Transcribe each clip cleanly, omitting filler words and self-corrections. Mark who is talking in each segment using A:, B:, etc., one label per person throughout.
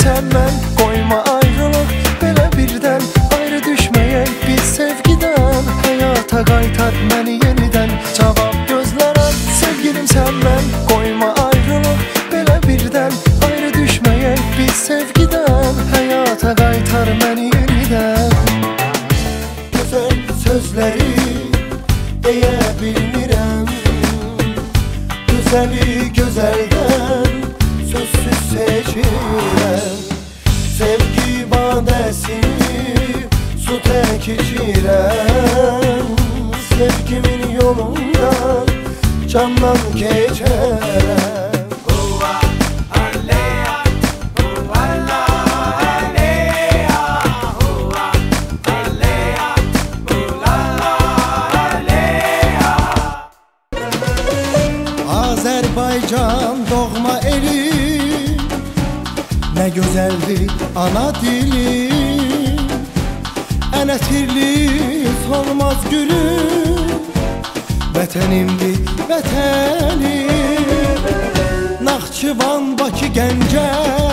A: senden. Koyma ayrılık belə birdən, ayrı düşməyək biz sevgidən. Həyata qaytar məni yenidən, cavab gözlərəm sevgilim səndən. Koyma ayrılık belə birdən, ayrı düşməyək biz sevgidən. Həyata qaytar məni yenidən. Gözəl sözləri deyə bilmirəm, gözəli gözəldən sözsüz seçirəm. Sevgi badəsini su tək içirəm, sevgimin yolundan candan keçərəm. Azərbaycan doğma elim, nə gözəldir ana dilim. Ən ətirli solmaz gülüm, vətənimdir vətənim. Naxçıvan, Bakı, Gəncə,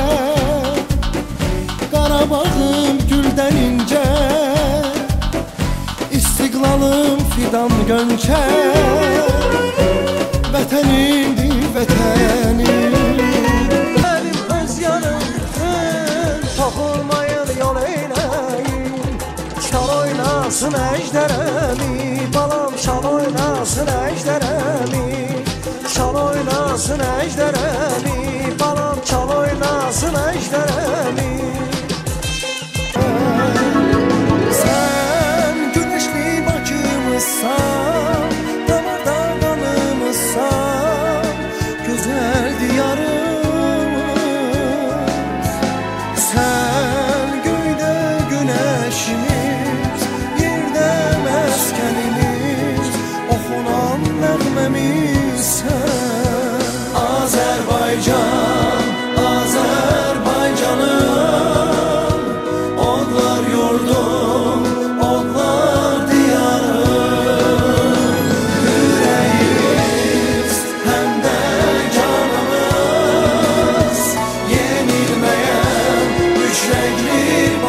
A: Qarabağım güldən incə, İstiqlalım fidan gönçə, vətənimdir vətənim. Mənim öz yanımın toxunmayın yol eyləyin. Şal oynasın əjdərəmi, balam şal oynasın əjdərəmi. Şal oynasın əjdərəmi, balam şal oynasın əjdərəmi. Sən güneşli Bakımızsan, damarda qanımızsan, gözəl diyarımız. Sən göydə güneşimiz, yerdə məskənimiz, oxunan nəğməmizsən. Azərbaycan, Azərbaycanım, odlar yurdum, odlar diyarım. Yüreğimiz hem de canımız, yenilmeyen üç renkli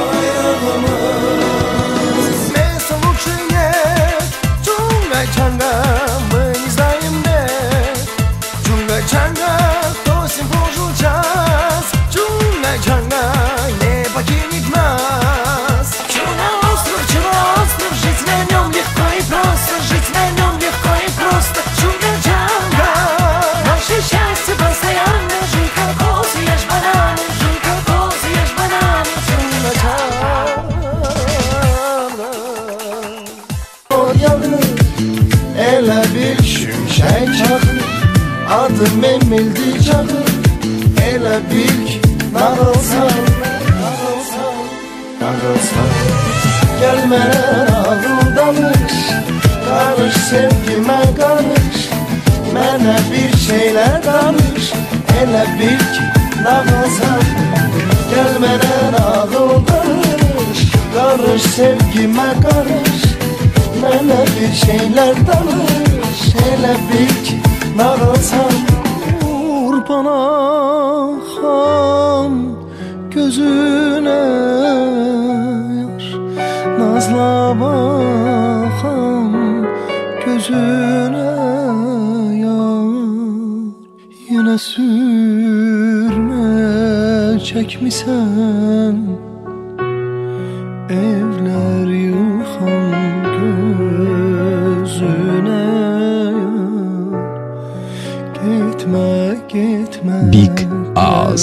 A: bayrağımız. Mesela uçuye, cümle çanga, mıyızlayımde, cümle çanga, dosim pożul czas, cümle czanga, nie покинет нас. Чуна остров, жить на нем легко и просто, жить на нем легко и просто. Чуна чанга, наше счастье постоянно, жуй кокос, ешь бананы, жуй кокос, ешь бананы. Чуна чанга. Elə bir şimşək çaxır, adım Emildi çaxır. Elə bil ki nağılsan, nağılsan, nağılsan. Gəl mənə nağıl danış, danış sevgimə qarış. Mənə bir şeylər danış, elə bil ki nağılsan. Gəl mənə nağıl danış, qarış sevgimə qarış. Mənə bir şeylər danış, elə bil ki nağılsan. Qurban axan gözünə yar, nazla baxan gözünə yar. Yenə sürmə çəkmisən, evlər yıxan gözünə yar. Gitme, gitme.
B: Big Ağız.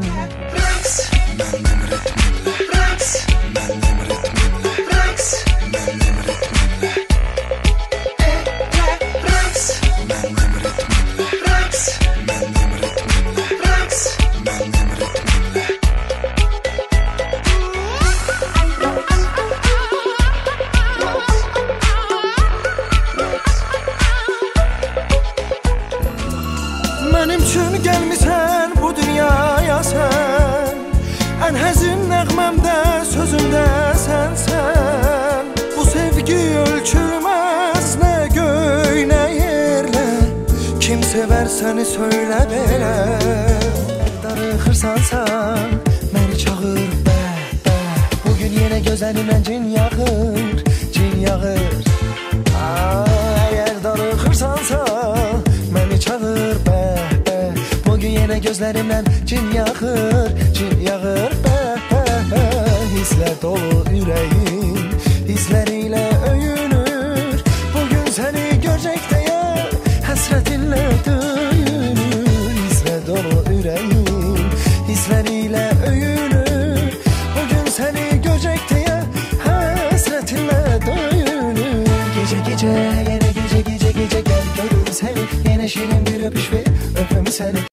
A: Mənim üçün gəlmisən bu dünyaya sən, ən həzin nəğməmdə, sözümdə sənsən. Bu sevgi ölçülməz, nə göy, nə yerlə. Kim sevər səni söylə belə. Darıxırsansa, məni yenə gözlərimdən cin yağır, cin yağır. Əgər darıxırsansa məni çağır, bəh, bəh. Bugün yenə gözlərimdən cin yağır, cin yağır, bəh, bəh, bəh. Hisslər dolu ürəyim, hisslərilə öyünür. Bugün səni görəcəkdəyə həsrətinlə döyünür. Hisslər dolu ürəyim, hisslərilə öyünür. Bugün səni görəcəkdəyə həsrətinlə döyünür. Gecə gecə, yenə gecə gecə gecə gəl görür səni. Yenə şirin bir öpüş ver, öpüm səni.